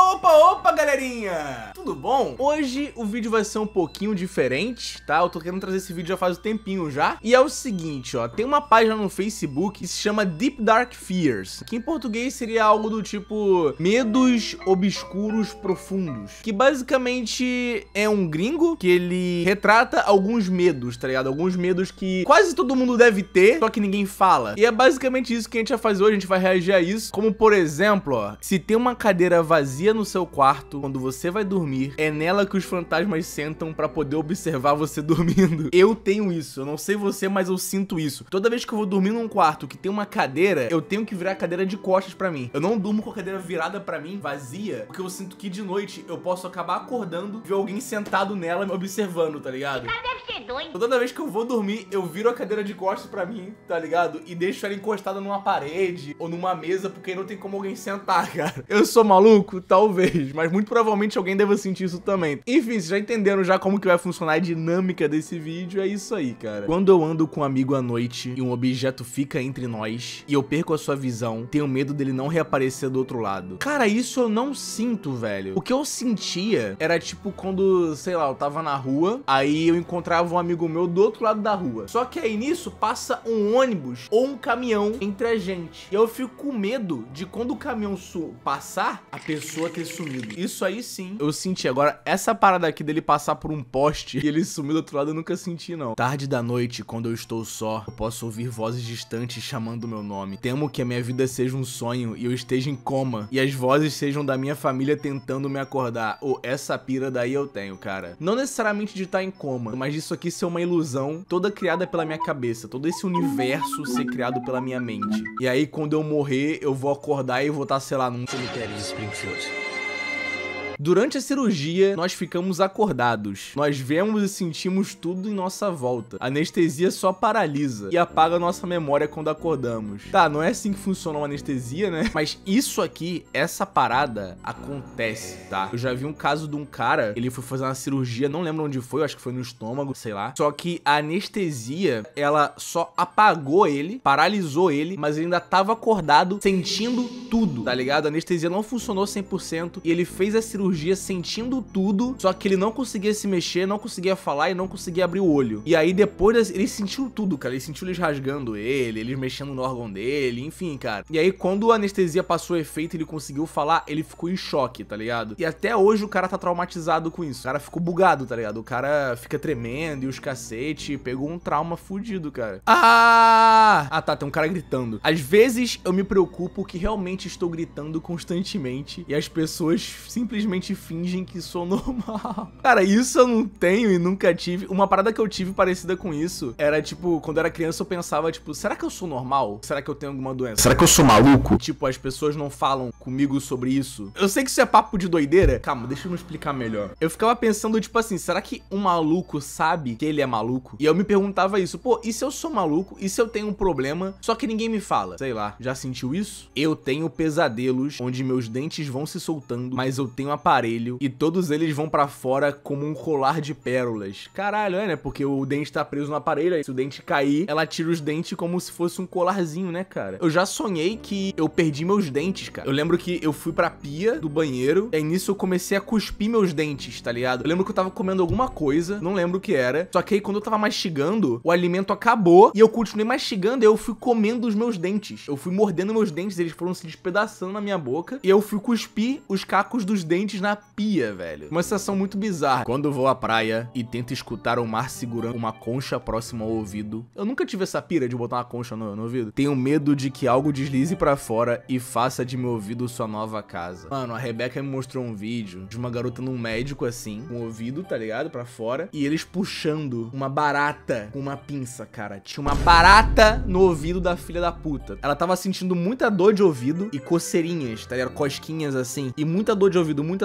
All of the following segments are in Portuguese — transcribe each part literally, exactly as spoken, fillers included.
Opa, opa, galerinha! Tudo bom? Hoje o vídeo vai ser um pouquinho diferente, tá? Eu tô querendo trazer esse vídeo já faz um tempinho já. E é o seguinte, ó, tem uma página no Facebook que se chama Deep Dark Fears, que em português seria algo do tipo Medos Obscuros Profundos, que basicamente é um gringo que ele retrata alguns medos, tá ligado? Alguns medos que quase todo mundo deve ter, só que ninguém fala. E é basicamente isso que a gente vai fazer hoje, a gente vai reagir a isso. Como por exemplo, ó, se tem uma cadeira vazia no seu quarto, quando você vai dormir, é nela que os fantasmas sentam pra poder observar você dormindo. Eu tenho isso, eu não sei você, mas eu sinto isso. Toda vez que eu vou dormir num quarto que tem uma cadeira, eu tenho que virar a cadeira de costas pra mim. Eu não durmo com a cadeira virada pra mim, vazia, porque eu sinto que de noite eu posso acabar acordando e ver alguém sentado nela me observando, tá ligado? Cara, deve ser doido. Toda vez que eu vou dormir, eu viro a cadeira de costas pra mim, tá ligado? E deixo ela encostada numa parede ou numa mesa, porque aí não tem como alguém sentar, cara. Eu sou maluco? Talvez, mas muito provavelmente alguém deve sentir isso também. Enfim, vocês já entenderam já como que vai funcionar a dinâmica desse vídeo, é isso aí, cara. Quando eu ando com um amigo à noite e um objeto fica entre nós e eu perco a sua visão, tenho medo dele não reaparecer do outro lado. Cara, isso eu não sinto, velho. O que eu sentia era tipo quando, sei lá, eu tava na rua, aí eu encontrava um amigo meu do outro lado da rua. Só que aí nisso passa um ônibus ou um caminhão entre a gente. E eu fico com medo de quando o caminhão passar, a pessoa ter sumido. Isso aí sim, eu senti. Agora, essa parada aqui dele passar por um poste e ele sumir do outro lado, eu nunca senti, não. Tarde da noite, quando eu estou só, eu posso ouvir vozes distantes chamando meu nome. Temo que a minha vida seja um sonho e eu esteja em coma. E as vozes sejam da minha família tentando me acordar. Ou oh, essa pira daí eu tenho, cara. Não necessariamente de estar em coma, mas disso aqui ser uma ilusão toda criada pela minha cabeça. Todo esse universo ser criado pela minha mente. E aí, quando eu morrer, eu vou acordar e vou estar, sei lá, num cemitério de Springfield. Durante a cirurgia, nós ficamos acordados. Nós vemos e sentimos tudo em nossa volta. A anestesia só paralisa e apaga nossa memória quando acordamos. Tá, não é assim que funciona uma anestesia, né? Mas isso aqui, essa parada, acontece, tá? Eu já vi um caso de um cara, ele foi fazer uma cirurgia, não lembro onde foi, eu acho que foi no estômago, sei lá. Só que a anestesia, ela só apagou ele, paralisou ele, mas ele ainda tava acordado, sentindo tudo, tá ligado? A anestesia não funcionou cem por cento e ele fez a cirurgia sentindo tudo, só que ele não conseguia se mexer, não conseguia falar e não conseguia abrir o olho. E aí depois ele sentiu tudo, cara. Ele sentiu eles rasgando ele, eles mexendo no órgão dele, enfim, cara. E aí quando a anestesia passou o efeito, ele conseguiu falar, ele ficou em choque, tá ligado? E até hoje o cara tá traumatizado com isso. O cara ficou bugado, tá ligado? O cara fica tremendo e os cacete, pegou um trauma fudido, cara. Ah! Ah, tá, tem um cara gritando. Às vezes eu me preocupo que realmente estou gritando constantemente e as pessoas simplesmente fingem que sou normal. Cara, isso eu não tenho e nunca tive. Uma parada que eu tive parecida com isso era, tipo, quando eu era criança eu pensava, tipo, será que eu sou normal? Será que eu tenho alguma doença? Será que eu sou maluco? Tipo, as pessoas não falam comigo sobre isso. Eu sei que isso é papo de doideira. Calma, deixa eu me explicar melhor. Eu ficava pensando, tipo assim, será que um maluco sabe que ele é maluco? E eu me perguntava isso, pô, e se eu sou maluco? E se eu tenho um problema, só que ninguém me fala? Sei lá, já sentiu isso? Eu tenho pesadelos onde meus dentes vão se soltando, mas eu tenho a aparelho e todos eles vão pra fora como um colar de pérolas. Caralho, é, né? Porque o dente tá preso no aparelho, aí se o dente cair, ela tira os dentes como se fosse um colarzinho, né, cara? Eu já sonhei que eu perdi meus dentes, cara. Eu lembro que eu fui pra pia do banheiro, e aí nisso eu comecei a cuspir meus dentes, tá ligado? Eu lembro que eu tava comendo alguma coisa, não lembro o que era, só que aí quando eu tava mastigando, o alimento acabou, e eu continuei mastigando, e eu fui comendo os meus dentes. Eu fui mordendo meus dentes, eles foram se despedaçando na minha boca, e eu fui cuspir os cacos dos dentes na pia, velho. Uma sensação muito bizarra. Quando eu vou à praia e tento escutar o mar segurando uma concha próxima ao ouvido, eu nunca tive essa pira de botar uma concha no, no ouvido. Tenho medo de que algo deslize pra fora e faça de meu ouvido sua nova casa. Mano, a Rebeca me mostrou um vídeo de uma garota num médico assim, com o ouvido, tá ligado? Pra fora. E eles puxando uma barata com uma pinça, cara. Tinha uma barata no ouvido da filha da puta. Ela tava sentindo muita dor de ouvido e coceirinhas, tá ligado? Cosquinhas assim. E muita dor de ouvido, muita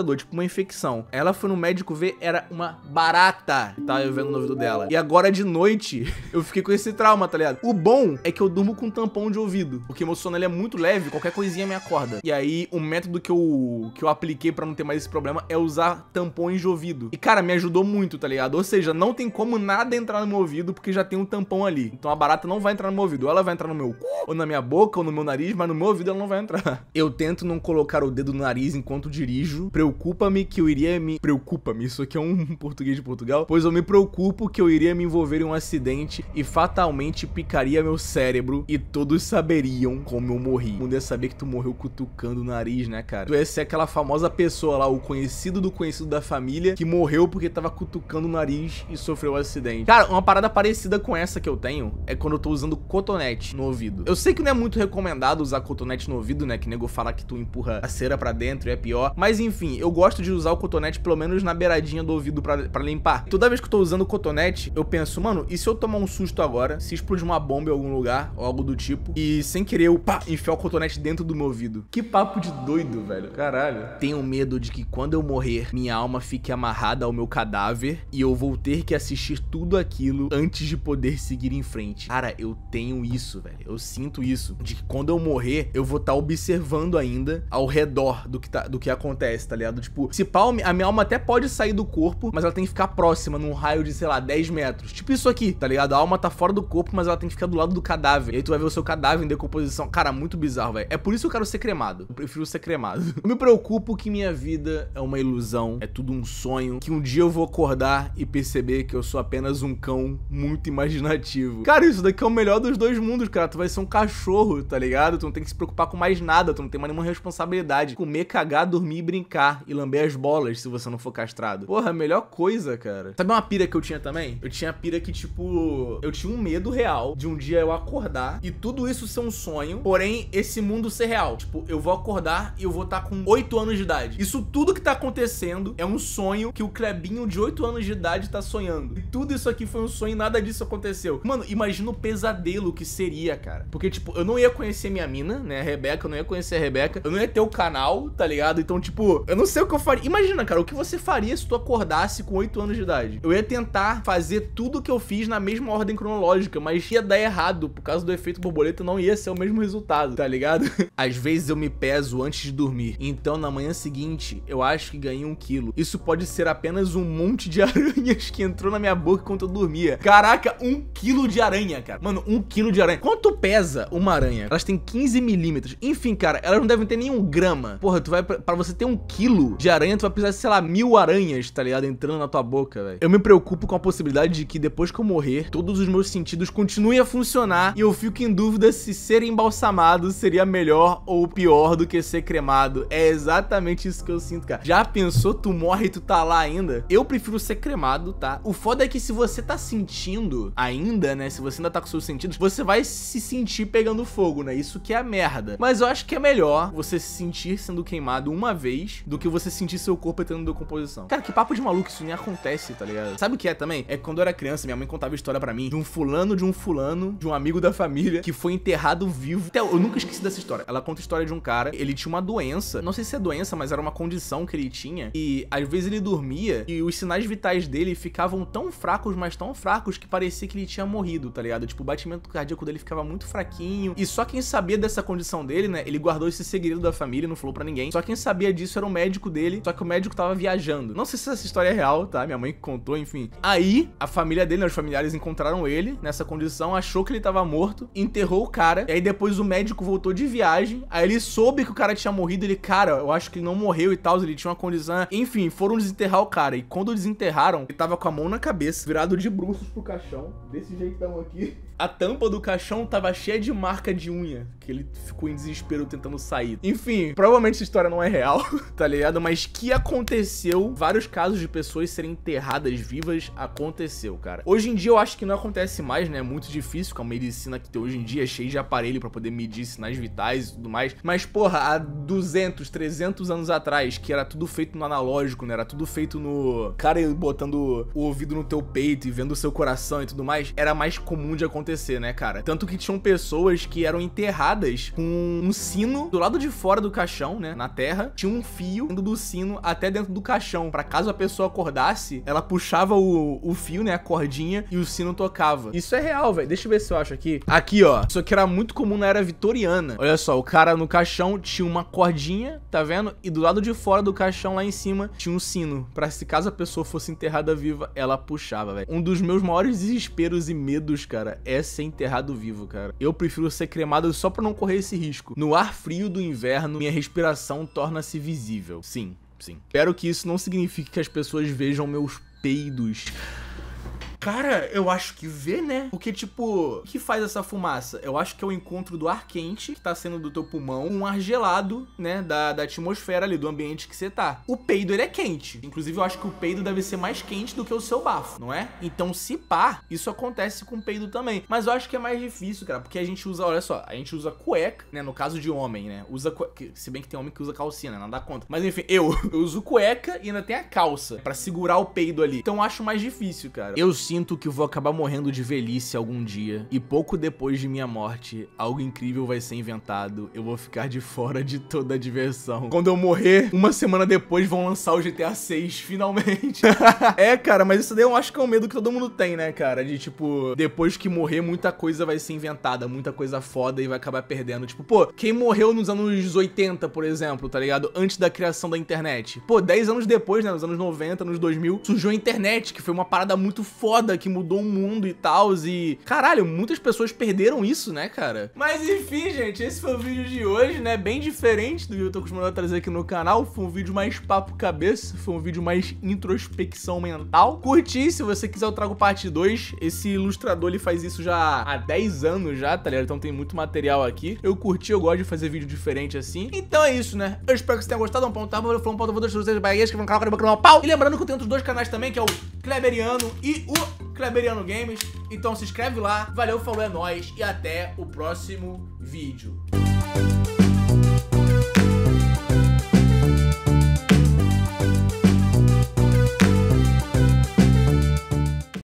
dor, tipo uma infecção. Ela foi no médico ver, era uma barata que tava vivendo no ouvido dela. E agora de noite, eu fiquei com esse trauma, tá ligado? O bom é que eu durmo com um tampão de ouvido, porque meu sono ele é muito leve, qualquer coisinha me acorda. E aí, o método que eu, que eu apliquei pra não ter mais esse problema é usar tampões de ouvido. E cara, me ajudou muito, tá ligado? Ou seja, não tem como nada entrar no meu ouvido, porque já tem um tampão ali. Então a barata não vai entrar no meu ouvido. Ou ela vai entrar no meu cu, ou na minha boca, ou no meu nariz, mas no meu ouvido ela não vai entrar. Eu tento não colocar o dedo no nariz enquanto dirijo. Preocupa-me que eu iria me... Preocupa-me, isso aqui é um português de Portugal. Pois eu me preocupo que eu iria me envolver em um acidente e fatalmente picaria meu cérebro e todos saberiam como eu morri. O mundo ia saber que tu morreu cutucando o nariz, né, cara? Tu ia ser aquela famosa pessoa lá, o conhecido do conhecido da família, que morreu porque tava cutucando o nariz e sofreu um acidente. Cara, uma parada parecida com essa que eu tenho é quando eu tô usando cotonete no ouvido. Eu sei que não é muito recomendado usar cotonete no ouvido, né, que nego fala que tu empurra a cera pra dentro e é pior, mas enfim, eu gosto de usar o cotonete pelo menos na beiradinha do ouvido pra, pra limpar. Toda vez que eu tô usando o cotonete, eu penso, mano, e se eu tomar um susto agora, se explodir uma bomba em algum lugar, ou algo do tipo, e sem querer eu, pá, enfiar o cotonete dentro do meu ouvido? Que papo de doido, velho, caralho. Tenho medo de que quando eu morrer, minha alma fique amarrada ao meu cadáver e eu vou ter que assistir tudo aquilo antes de poder seguir em frente. Cara, eu tenho isso, velho, eu sinto isso, de que quando eu morrer, eu vou estar tá observando ainda ao redor do que, tá, do que acontece, tá ligado? Tipo, se pau, a minha alma até pode sair do corpo, mas ela tem que ficar próxima, num raio de, sei lá, dez metros. Tipo isso aqui, tá ligado? A alma tá fora do corpo, mas ela tem que ficar do lado do cadáver. E aí tu vai ver o seu cadáver em decomposição. Cara, muito bizarro, velho. É por isso que eu quero ser cremado. Eu prefiro ser cremado. Eu me preocupo que minha vida é uma ilusão, é tudo um sonho, que um dia eu vou acordar e perceber que eu sou apenas um cão muito imaginativo. Cara, isso daqui é o melhor dos dois mundos, cara. Tu vai ser um cachorro, tá ligado? Tu não tem que se preocupar com mais nada, tu não tem mais nenhuma responsabilidade. Comer, cagar, dormir e brincar. E lamber as bolas se você não for castrado. Porra, a melhor coisa, cara. Sabe uma pira que eu tinha também? Eu tinha pira que, tipo, eu tinha um medo real de um dia eu acordar e tudo isso ser um sonho, porém, esse mundo ser real. Tipo, eu vou acordar e eu vou estar com oito anos de idade. Isso tudo que tá acontecendo é um sonho que o Clebinho de oito anos de idade tá sonhando. E tudo isso aqui foi um sonho e nada disso aconteceu. Mano, imagina o pesadelo que seria, cara. Porque, tipo, eu não ia conhecer minha mina, né, a Rebeca, eu não ia conhecer a Rebeca, eu não ia ter o canal, tá ligado? Então, tipo, eu não sei o que eu faria. Imagina, cara, o que você faria se tu acordasse com oito anos de idade? Eu ia tentar fazer tudo que eu fiz na mesma ordem cronológica, mas ia dar errado, por causa do efeito borboleta não ia ser o mesmo resultado, tá ligado? Às vezes eu me peso antes de dormir, então na manhã seguinte eu acho que ganhei um quilo. Isso pode ser apenas um monte de aranhas que entrou na minha boca enquanto eu dormia. Caraca, um quilo de aranha, cara. Mano, um quilo de aranha. Quanto pesa uma aranha? Elas têm quinze milímetros. Enfim, cara, elas não devem ter nenhum grama. Porra, tu vai, pra, pra você ter um quilo de aranha, tu vai precisar de, sei lá, mil aranhas, tá ligado? Entrando na tua boca, velho. Eu me preocupo com a possibilidade de que depois que eu morrer, todos os meus sentidos continuem a funcionar e eu fico em dúvida se ser embalsamado seria melhor ou pior do que ser cremado. É exatamente isso que eu sinto, cara. Já pensou, tu morre e tu tá lá ainda? Eu prefiro ser cremado, tá? O foda é que se você tá sentindo ainda, né? Se você ainda tá com seus sentidos, você vai se sentir pegando fogo, né? Isso que é a merda. Mas eu acho que é melhor você se sentir sendo queimado uma vez do que você sentir seu corpo entrando em decomposição. Cara, que papo de maluco, isso nem acontece, tá ligado? Sabe o que é também? É que quando eu era criança, minha mãe contava história pra mim de um fulano, de um fulano, de um amigo da família que foi enterrado vivo. Até eu nunca esqueci dessa história. Ela conta a história de um cara, ele tinha uma doença, não sei se é doença, mas era uma condição que ele tinha, e às vezes ele dormia e os sinais vitais dele ficavam tão fracos, mas tão fracos que parecia que ele tinha morrido, tá ligado? Tipo, o batimento cardíaco dele ficava muito fraquinho, e só quem sabia dessa condição dele, né, ele guardou esse segredo da família, não falou pra ninguém, só quem sabia disso era o médico dele, só que o médico tava viajando. Não sei se essa história é real, tá? Minha mãe contou, enfim. Aí, a família dele, né, os familiares encontraram ele nessa condição, achou que ele tava morto, enterrou o cara, e aí depois o médico voltou de viagem, aí ele soube que o cara tinha morrido, ele, cara, eu acho que ele não morreu e tal, ele tinha uma condição, enfim, foram desenterrar o cara, e quando desenterraram, ele tava com a mão na cabeça, virado de bruços pro caixão, desse jeitão aqui. A tampa do caixão tava cheia de marca de unha, que ele ficou em desespero tentando sair. Enfim, provavelmente essa história não é real, tá ligado? Mas que aconteceu, vários casos de pessoas serem enterradas vivas, aconteceu, cara. Hoje em dia eu acho que não acontece mais, né? É muito difícil com a medicina que tem hoje em dia, é cheio de aparelho pra poder medir sinais vitais e tudo mais. Mas, porra, há duzentos, trezentos anos atrás, que era tudo feito no analógico, né? Era tudo feito no... cara botando o ouvido no teu peito e vendo o seu coração e tudo mais, era mais comum de acontecer acontecer, né, cara? Tanto que tinham pessoas que eram enterradas com um sino do lado de fora do caixão, né, na terra. Tinha um fio indo do sino até dentro do caixão, pra caso a pessoa acordasse, ela puxava o, o fio, né, a cordinha, e o sino tocava. Isso é real, velho. Deixa eu ver se eu acho aqui. Aqui, ó. Isso aqui era muito comum na era vitoriana. Olha só, o cara no caixão tinha uma cordinha, tá vendo? E do lado de fora do caixão, lá em cima, tinha um sino. Pra se caso a pessoa fosse enterrada viva, ela puxava, velho. Um dos meus maiores desesperos e medos, cara, é ser enterrado vivo, cara. Eu prefiro ser cremado só pra não correr esse risco. No ar frio do inverno, minha respiração torna-se visível. Sim, sim. Espero que isso não signifique que as pessoas vejam meus peidos. Cara, eu acho que vê, né? Porque, tipo, o que faz essa fumaça? Eu acho que é o encontro do ar quente, que tá sendo do teu pulmão, com um ar gelado, né? Da, da atmosfera ali, do ambiente que você tá. O peido, ele é quente. Inclusive, eu acho que o peido deve ser mais quente do que o seu bafo, não é? Então, se pá, isso acontece com o peido também. Mas eu acho que é mais difícil, cara, porque a gente usa, olha só, a gente usa cueca, né? No caso de homem, né? Usa cueca, se bem que tem homem que usa calcinha, né? Não dá conta. Mas, enfim, eu, eu uso cueca e ainda tem a calça pra segurar o peido ali. Então, eu acho mais difícil, cara. Eu sinto Sinto que vou acabar morrendo de velhice algum dia. E pouco depois de minha morte, algo incrível vai ser inventado. Eu vou ficar de fora de toda a diversão. Quando eu morrer, uma semana depois vão lançar o G T A seis, finalmente. É, cara, mas isso daí eu acho que é um medo que todo mundo tem, né, cara? De, tipo, depois que morrer, muita coisa vai ser inventada. Muita coisa foda e vai acabar perdendo. Tipo, pô, quem morreu nos anos oitenta, por exemplo, tá ligado? Antes da criação da internet. Pô, dez anos depois, né, nos anos noventa, nos dois mil, surgiu a internet, que foi uma parada muito foda, que mudou o mundo e tal, e... Caralho, muitas pessoas perderam isso, né, cara? Mas enfim, gente, esse foi o vídeo de hoje, né? Bem diferente do que eu tô acostumado a trazer aqui no canal. Foi um vídeo mais papo cabeça, foi um vídeo mais introspecção mental. Curti, se você quiser eu trago parte dois. Esse ilustrador, ele faz isso já há dez anos já, tá ligado? Então tem muito material aqui. Eu curti, eu gosto de fazer vídeo diferente assim. Então é isso, né? Eu espero que você tenha gostado. Um ponto, tá? Vou falar um ponto, vou deixar vocês baguetes, que vão canal, cara, um pau. E lembrando que eu tenho outros dois canais também, que é o Kleberiano e o Kleberiano Games. Então se inscreve lá. Valeu, falou, é nóis. E até o próximo vídeo.